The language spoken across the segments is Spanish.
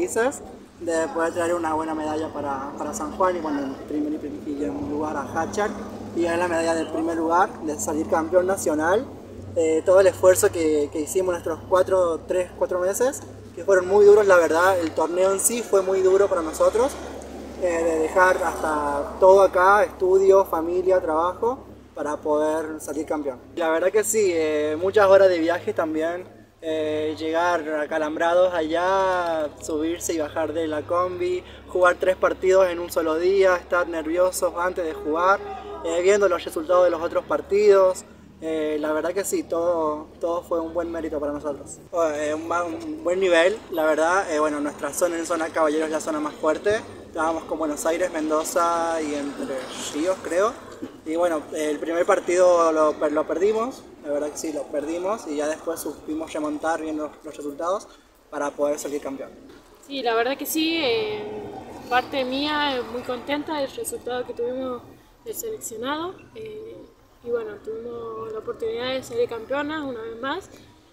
felices de poder traer una buena medalla para San Juan y bueno, en primer lugar a Hachal y ganar la medalla del primer lugar, de salir campeón nacional. Todo el esfuerzo que hicimos nuestros 4 meses, que fueron muy duros, la verdad. El torneo en sí fue muy duro para nosotros, de dejar hasta todo acá, estudio, familia, trabajo, para poder salir campeón. La verdad que sí, muchas horas de viaje también, llegar acalambrados allá, subirse y bajar de la combi, jugar 3 partidos en un solo día, estar nerviosos antes de jugar, viendo los resultados de los otros partidos. La verdad que sí, todo fue un buen mérito para nosotros. Un buen nivel, la verdad. Bueno, nuestra zona en zona Caballero es la zona más fuerte. Estábamos con Buenos Aires, Mendoza y Entre Ríos, creo. Y bueno, el primer partido lo perdimos, la verdad que sí, lo perdimos y ya después supimos remontar bien los resultados para poder salir campeón. Sí, la verdad que sí, parte mía muy contenta del resultado que tuvimos del seleccionado. Y bueno, tuvimos la oportunidad de salir campeona una vez más.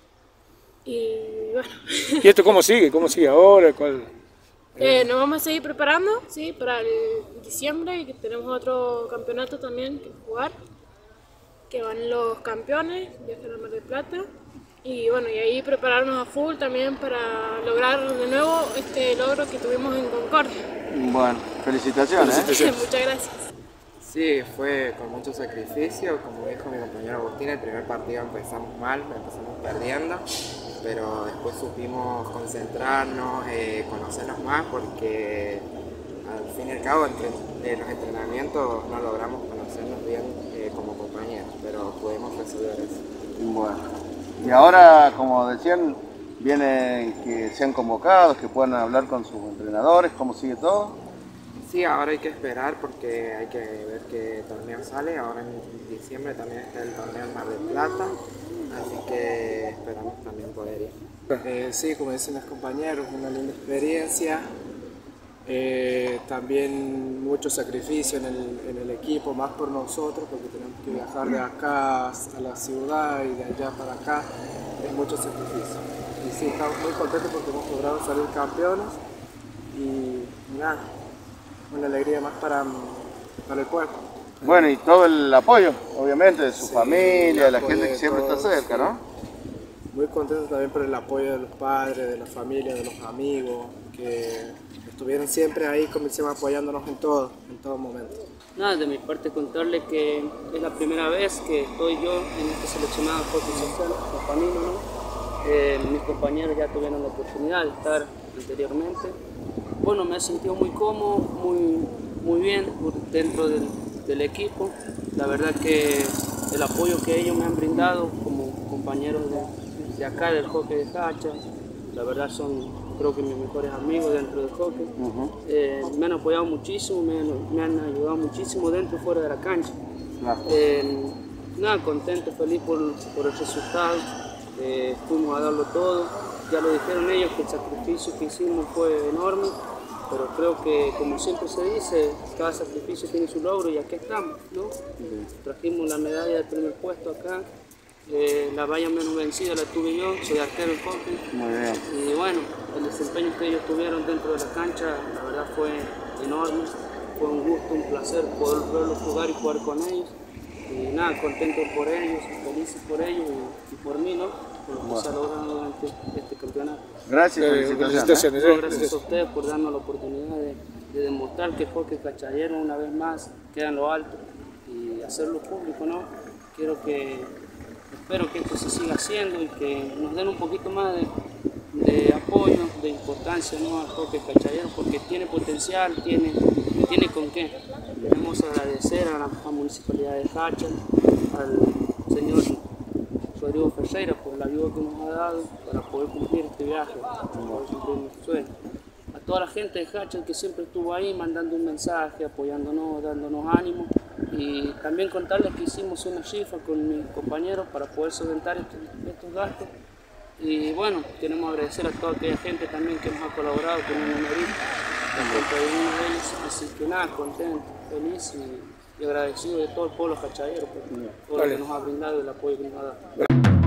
Y bueno. ¿Y esto cómo sigue? ¿Cómo sigue ahora? ¿Cuál? Nos vamos a seguir preparando, sí, para el diciembre, y que tenemos otro campeonato también que jugar, que van los campeones, viajan a Mar del Plata. Y bueno, y ahí prepararnos a full también para lograr de nuevo este logro que tuvimos en Concordia. Bueno, felicitaciones. Muchas gracias. Sí, fue con mucho sacrificio, como dijo mi compañero Agustín, el primer partido empezamos mal, empezamos perdiendo, pero después supimos concentrarnos, conocernos más, porque al fin y al cabo entre los entrenamientos no logramos conocernos bien como compañeros, pero pudimos resolver eso. Bueno, y ahora, como decían, vienen que sean convocados, que puedan hablar con sus entrenadores, ¿cómo sigue todo? Sí, ahora hay que esperar porque hay que ver qué torneo sale. Ahora en diciembre también está el torneo en Mar del Plata, así que esperamos también poder ir. Sí, como dicen los compañeros, una linda experiencia. También mucho sacrificio en el equipo, más por nosotros, porque tenemos que viajar de acá hasta la ciudad y de allá para acá. Es mucho sacrificio. Y sí, estamos muy contentos porque hemos logrado salir campeones y nada. Una alegría más para el pueblo. Bueno, y todo el apoyo, obviamente, de su Sí, familia, de la gente que siempre está cerca, sí. ¿no? Muy contento también por el apoyo de los padres, de la familia, de los amigos, que estuvieron siempre ahí, como decíamos, apoyándonos en todo momento. Nada, de mi parte contarle que es la primera vez que estoy yo en este seleccionado hockey social, la familia, ¿no? Mis compañeros ya tuvieron la oportunidad de estar anteriormente. Bueno, me he sentido muy cómodo, muy bien dentro del equipo. La verdad que el apoyo que ellos me han brindado como compañeros de acá del hockey de Hachal, la verdad son, creo que mis mejores amigos dentro del hockey. Me han apoyado muchísimo, me han ayudado muchísimo dentro y fuera de la cancha. Nada, contento, feliz por el resultado. Fuimos a darlo todo. Ya lo dijeron ellos que el sacrificio que hicimos fue enorme, pero creo que, como siempre se dice, cada sacrificio tiene su logro y aquí estamos, ¿no? Trajimos la medalla del primer puesto acá, la valla menos vencida la tuve yo, soy arquero del hockey. Muy bien. Y bueno, el desempeño que ellos tuvieron dentro de la cancha, la verdad fue enorme, fue un gusto, un placer poder verlos jugar y jugar con ellos. Y nada, contento por ellos, felices por ellos y por mí, ¿no? Por lo que se ha logrado durante este campeonato. Gracias, felicitaciones. Gracias a ustedes por darnos la oportunidad de demostrar que el hockey cachayero una vez más queda en lo alto y hacerlo público, ¿no? Espero que esto se siga haciendo y que nos den un poquito más de apoyo, de importancia, ¿no?, al hockey cachayero, porque tiene potencial, tiene con qué. Queremos agradecer a la Municipalidad de Hachal, al señor Rodrigo Ferreira por la ayuda que nos ha dado para poder cumplir este viaje, para poder cumplir nuestro sueño. A toda la gente de Hachal que siempre estuvo ahí mandando un mensaje, apoyándonos, dándonos ánimo, y también contarles que hicimos una rifa con mis compañeros para poder solventar estos gastos. Y bueno, queremos agradecer a toda aquella gente también que nos ha colaborado con el numerito, así que nada, contento, feliz y agradecido de todo el pueblo cachayero por todo lo que nos ha brindado y el apoyo que nos ha dado.